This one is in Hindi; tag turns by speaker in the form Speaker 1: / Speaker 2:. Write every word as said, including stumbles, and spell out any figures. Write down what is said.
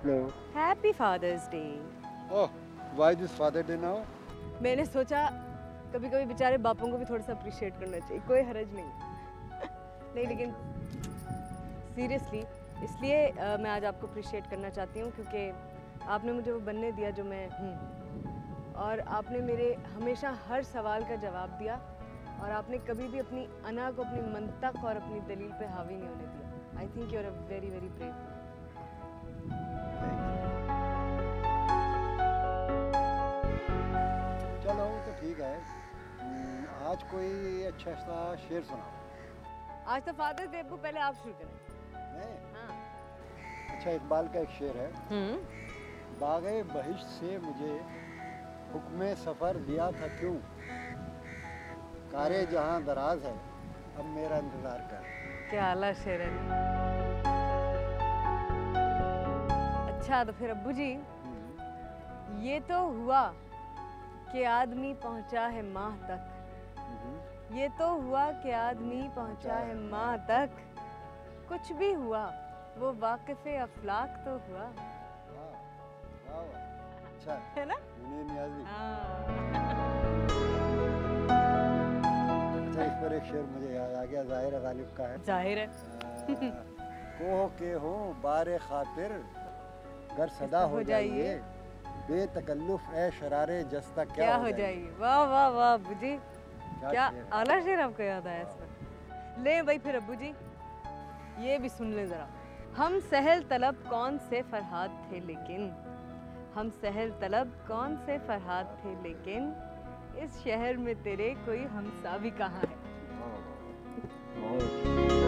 Speaker 1: Hello.
Speaker 2: Happy father's day.
Speaker 1: Oh, why this father day now?
Speaker 2: मैंने सोचा कभी कभी बेचारे बापों को भी थोड़ा सा अप्रिशिएट करना चाहिए, कोई हर्ज नहीं। नहीं लेकिन सीरियसली इसलिए uh, मैं आज आपको अप्रिशिएट करना चाहती हूँ क्योंकि आपने मुझे वो बनने दिया जो मैं हूँ, और आपने मेरे हमेशा हर सवाल का जवाब दिया, और आपने कभी भी अपनी अना को अपनी मंतक और अपनी दलील पे हावी नहीं होने दिया। I think you are a very very brave.
Speaker 1: चलो तो ठीक है, आज कोई अच्छा सा शेर सुनाओ।
Speaker 2: आज तो फादर्स डे को पहले आप शुरू करें।
Speaker 1: मैं?
Speaker 2: हाँ।
Speaker 1: अच्छा, इकबाल का एक शेर है।
Speaker 2: हम्म।
Speaker 1: बाग़े बहिश्त से मुझे हुक्म सफ़र दिया था क्यों, कारे जहाँ दराज है अब मेरा इंतज़ार कर।
Speaker 2: क्या आला शेर है। अच्छा तो फिर अब्बू जी, ये तो हुआ कि आदमी पहुंचा है माह तक, ये तो हुआ कि आदमी पहुंचा है माह तक, कुछ भी हुआ वो वाक़िफ़े अफलाक तो हुआ।
Speaker 1: वाह वाह, अच्छा
Speaker 2: है ना?
Speaker 1: नियाज़ी।
Speaker 2: हाँ।
Speaker 1: अच्छा, इस पर एक शेर मुझे याद आ गया, ज़ाहिर गालिब का है।
Speaker 2: जाहिर है।
Speaker 1: कोह के हो बारे खातिर गर सदा हो जाइए, बेतकल्लुफ ए शरारे जस्ता क्या,
Speaker 2: क्या हो जाइए। वाह वाह वाह अब्बू जी,
Speaker 1: क्या,
Speaker 2: क्या
Speaker 1: शेर
Speaker 2: आला शेर आपको याद आया इसमें। ले भाई फिर अब्बू जी ये भी सुन ले जरा। हम सहल तलब कौन से फरहाद थे लेकिन, हम सहल तलब कौन से फरहाद थे लेकिन, इस शहर में तेरे कोई हमसा भी कहाँ है।
Speaker 1: बहुत